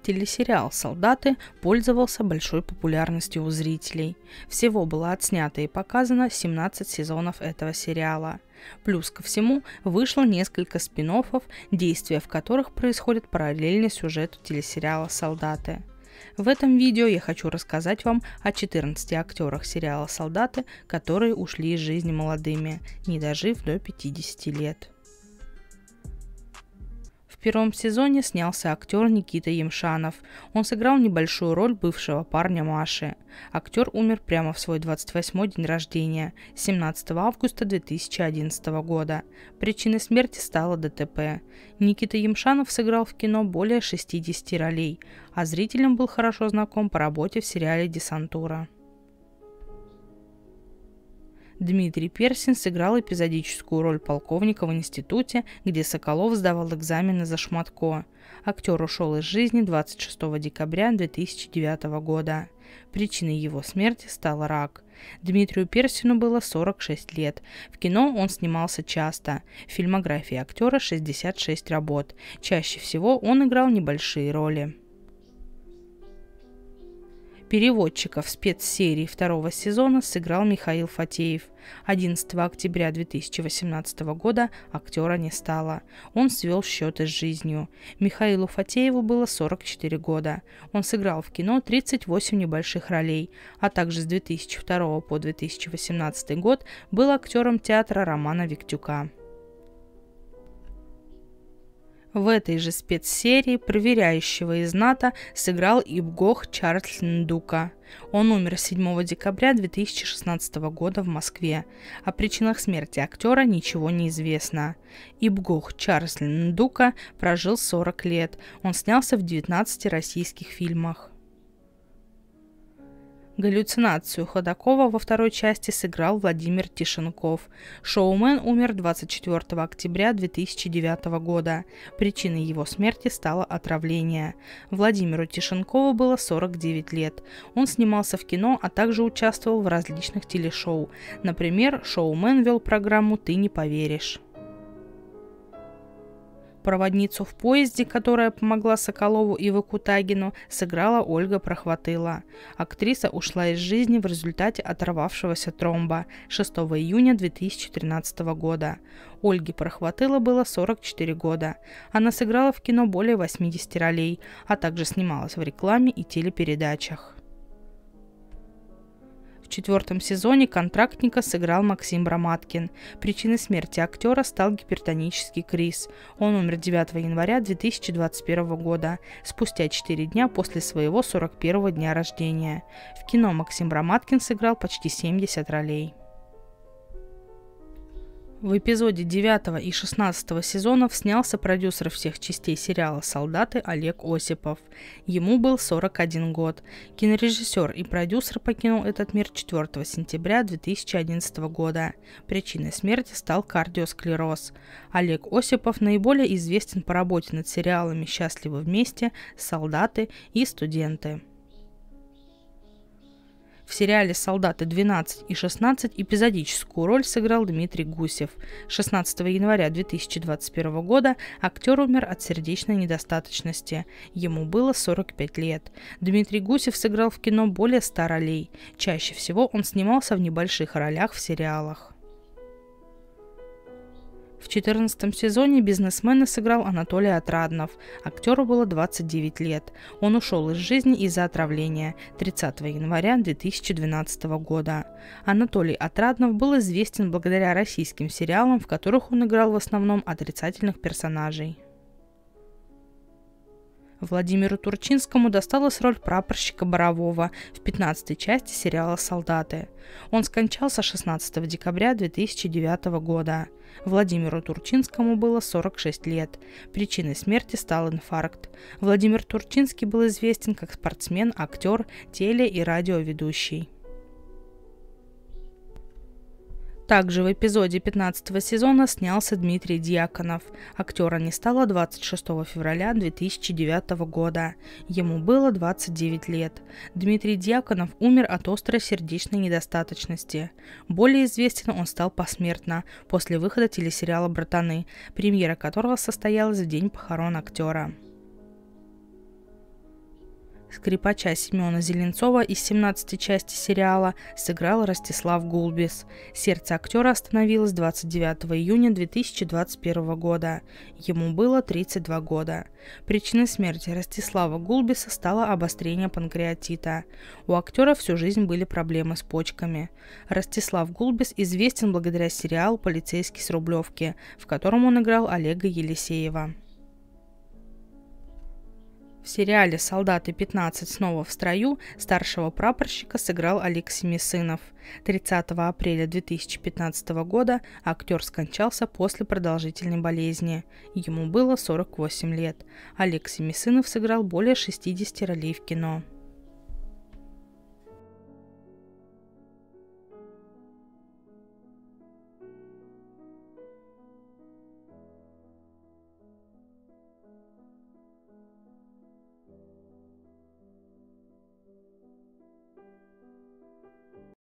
Телесериал «Солдаты» пользовался большой популярностью у зрителей. Всего было отснято и показано 17 сезонов этого сериала. Плюс ко всему вышло несколько спин-оффов, действия в которых происходят параллельно сюжету телесериала «Солдаты». В этом видео я хочу рассказать вам о 14 актерах сериала «Солдаты», которые ушли из жизни молодыми, не дожив до 50 лет. В первом сезоне снялся актер Никита Емшанов. Он сыграл небольшую роль бывшего парня Маши. Актер умер прямо в свой 28-й день рождения, 17 августа 2011 года. Причиной смерти стало ДТП. Никита Емшанов сыграл в кино более 60 ролей, а зрителям был хорошо знаком по работе в сериале «Десантура». Дмитрий Персин сыграл эпизодическую роль полковника в институте, где Соколов сдавал экзамены за шматко. Актер ушел из жизни 26 декабря 2009 года. Причиной его смерти стал рак. Дмитрию Персину было 46 лет. В кино он снимался часто. В фильмографии актера 66 работ. Чаще всего он играл небольшие роли. Переводчика в спецсерии второго сезона сыграл Михаил Фатеев. 11 октября 2018 года актера не стало. Он свел счеты с жизнью. Михаилу Фатееву было 44 года. Он сыграл в кино 38 небольших ролей, а также с 2002 по 2018 год был актером театра Романа Виктюка. В этой же спецсерии проверяющего из НАТО сыграл Ибгох Чарльз Ндука. Он умер 7 декабря 2016 года в Москве. О причинах смерти актера ничего не известно. Ибгох Чарльз Ндука прожил 40 лет. Он снялся в 19 российских фильмах. Галлюцинацию Ходакова во второй части сыграл Владимир Тишенков. Шоумен умер 24 октября 2009 года. Причиной его смерти стало отравление. Владимиру Тишенкову было 49 лет. Он снимался в кино, а также участвовал в различных телешоу. Например, Шоумен вел программу «Ты не поверишь». Проводницу в поезде, которая помогла Соколову и Выкутагину, сыграла Ольга Прохватыла. Актриса ушла из жизни в результате оторвавшегося тромба 6 июня 2013 года. Ольге Прохватыла было 44 года. Она сыграла в кино более 80 ролей, а также снималась в рекламе и телепередачах. В четвертом сезоне контрактника сыграл Максим Браматкин. Причиной смерти актера стал гипертонический криз. Он умер 9 января 2021 года, спустя 4 дня после своего 41-го дня рождения. В кино Максим Браматкин сыграл почти 70 ролей. В эпизоде 9 и 16 сезонов снялся продюсер всех частей сериала «Солдаты» Олег Осипов. Ему был 41 год. Кинорежиссер и продюсер покинул этот мир 4 сентября 2011 года. Причиной смерти стал кардиосклероз. Олег Осипов наиболее известен по работе над сериалами «Счастливы вместе», «Солдаты» и «Студенты». В сериале «Солдаты 12 и 16» эпизодическую роль сыграл Дмитрий Гусев. 16 января 2021 года актер умер от сердечной недостаточности. Ему было 45 лет. Дмитрий Гусев сыграл в кино более 100 ролей. Чаще всего он снимался в небольших ролях в сериалах. В 14 сезоне бизнесмена сыграл Анатолий Отраднов. Актеру было 29 лет. Он ушел из жизни из-за отравления 30 января 2012 года. Анатолий Отраднов был известен благодаря российским сериалам, в которых он играл в основном отрицательных персонажей. Владимиру Турчинскому досталась роль прапорщика Борового в 15-й части сериала «Солдаты». Он скончался 16 декабря 2009 года. Владимиру Турчинскому было 46 лет. Причиной смерти стал инфаркт. Владимир Турчинский был известен как спортсмен, актер, теле- и радиоведущий. Также в эпизоде 15 сезона снялся Дмитрий Дьяконов. Актера не стало 26 февраля 2009 года. Ему было 29 лет. Дмитрий Дьяконов умер от острой сердечной недостаточности. Более известен он стал посмертно, после выхода телесериала «Братаны», премьера которого состоялась в день похорон актера. Скрипача Семена Зеленцова из 17 части сериала сыграл Ростислав Гулбис. Сердце актера остановилось 29 июня 2021 года. Ему было 32 года. Причиной смерти Ростислава Гулбиса стало обострение панкреатита. У актера всю жизнь были проблемы с почками. Ростислав Гулбис известен благодаря сериалу «Полицейский с Рублевки», в котором он играл Олега Елисеева. В сериале «Солдаты 15. Снова в строю» старшего прапорщика сыграл Олег Семисынов. 30 апреля 2015 года актер скончался после продолжительной болезни. Ему было 48 лет. Олег Семисынов сыграл более 60 ролей в кино.